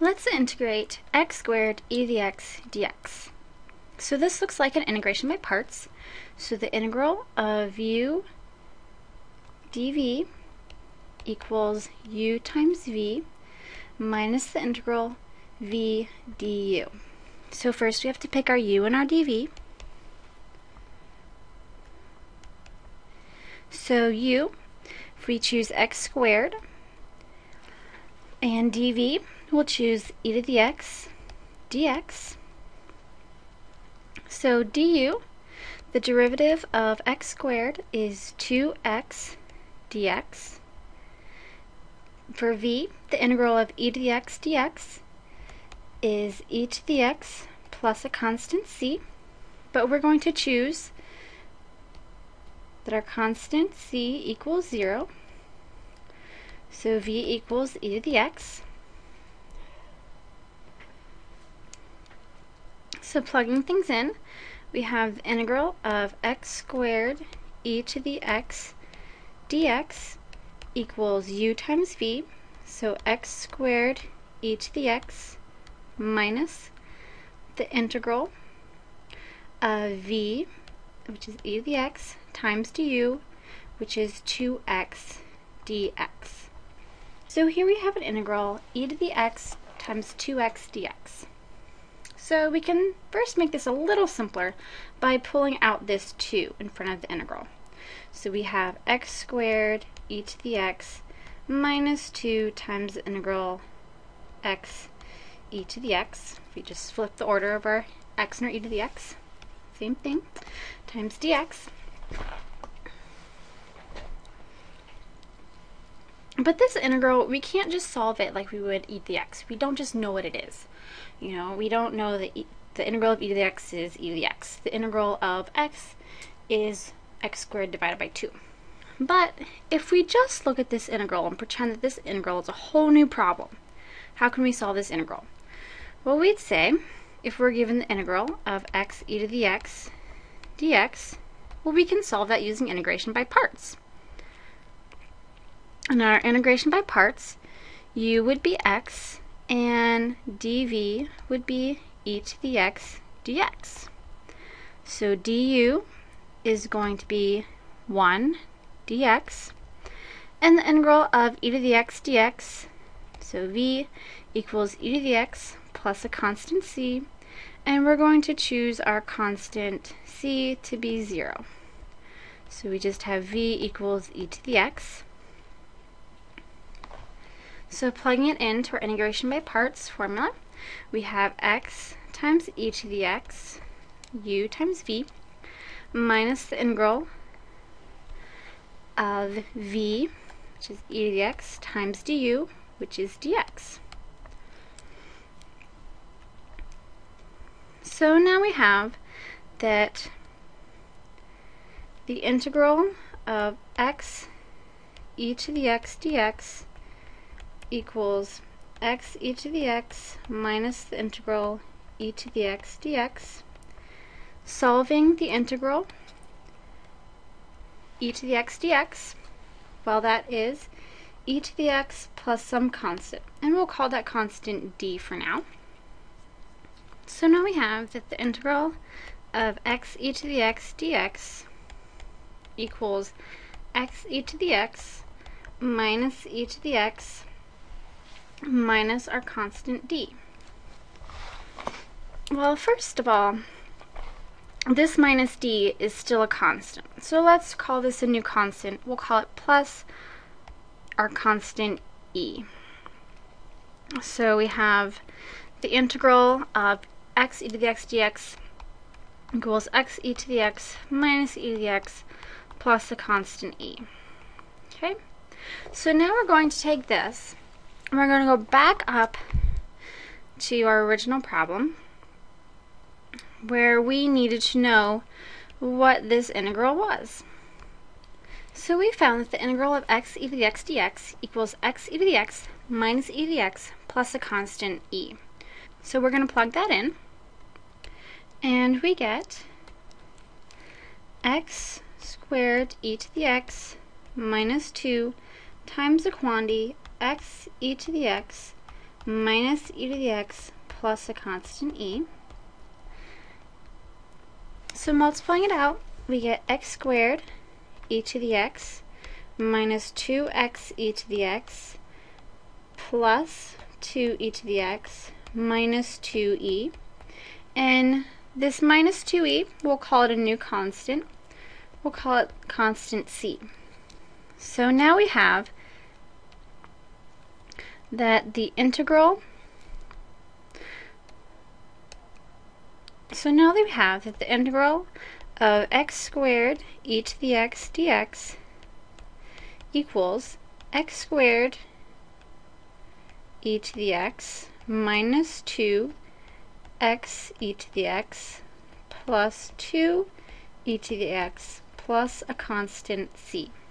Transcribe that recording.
Let's integrate x squared e to the x dx. So this looks like an integration by parts. So the integral of u dv equals u times v minus the integral v du. So first we have to pick our u and our dv. So u, if we choose x squared, and dv, we'll choose e to the x dx. So du, the derivative of x squared is 2x dx. For v, the integral of e to the x dx is e to the x plus a constant c, but we're going to choose that our constant c equals 0. So v equals e to the x. So plugging things in, we have the integral of x squared e to the x dx equals u times v. So x squared e to the x minus the integral of v, which is e to the x, times du, which is 2x dx. So here we have an integral e to the x times 2x dx. So we can first make this a little simpler by pulling out this 2 in front of the integral. So we have x squared e to the x minus 2 times the integral x e to the x. If we just flip the order of our x and our e to the x, same thing, times dx. But this integral, we can't just solve it like we would e to the x. We don't just know what it is. You know, we don't know that the integral of e to the x is e to the x. The integral of x is x squared divided by 2. But if we just look at this integral and pretend that this integral is a whole new problem, how can we solve this integral? Well, we'd say, if we're given the integral of x e to the x dx, well, we can solve that using integration by parts. In our integration by parts, u would be x, and dv would be e to the x dx. So du is going to be 1 dx, and the integral of e to the x dx, so v equals e to the x plus a constant c, and we're going to choose our constant c to be 0. So we just have v equals e to the x. So plugging it into our integration by parts formula, we have x times e to the x, u times v, minus the integral of v, which is e to the x, times du, which is dx. So now we have that the integral of x e to the x dx equals x e to the x minus the integral e to the x dx. Solving the integral e to the x dx, well, that is e to the x plus some constant, and we'll call that constant d for now. So now we have that the integral of x e to the x dx equals x e to the x minus e to the x minus our constant d. Well, first of all, this minus d is still a constant. So let's call this a new constant. We'll call it plus our constant e. So we have the integral of x e to the x dx equals x e to the x minus e to the x plus the constant e. Okay? So now we're going to take this, and we're going to go back up to our original problem where we needed to know what this integral was. So we found that the integral of x e to the x dx equals x e to the x minus e to the x plus a constant e. So we're going to plug that in, and we get x squared e to the x minus 2 times the quantity x e to the x minus e to the x plus a constant e. So multiplying it out, we get x squared e to the x minus 2x e to the x plus 2e to the x minus 2e. And this minus 2e, we'll call it a new constant. We'll call it constant c. So now we have that the integral of x squared e to the x dx equals x squared e to the x minus 2x e to the x plus 2 e to the x plus a constant c.